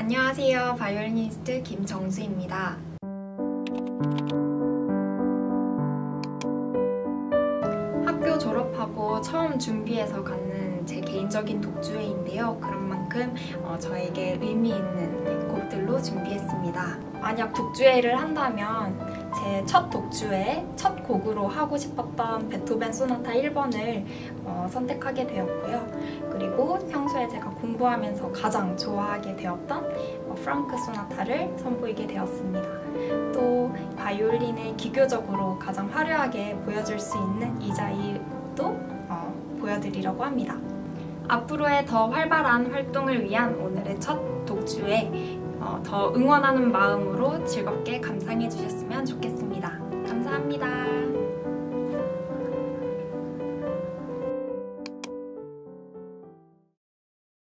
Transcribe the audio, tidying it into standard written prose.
안녕하세요. 바이올리니스트 김정수입니다. 학교 졸업하고 처음 준비해서 갖는 제 개인적인 독주회인데요. 그런 만큼 저에게 의미 있는 곡들로 준비했습니다. 만약 독주회를 한다면 제 첫 독주회, 첫 곡으로 하고 싶었던 베토벤 소나타 1번을 선택하게 되었고요. 그리고 평소에 제가 공부하면서 가장 좋아하게 되었던 프랑크 소나타를 선보이게 되었습니다. 또 바이올린의 기교적으로 가장 화려하게 보여줄 수 있는 이자이 곡도 보여드리려고 합니다. 앞으로의 더 활발한 활동을 위한 오늘의 첫 독주회 더 응원하는 마음으로 즐겁게 감상해 주셨으면 좋겠습니다. 감사합니다.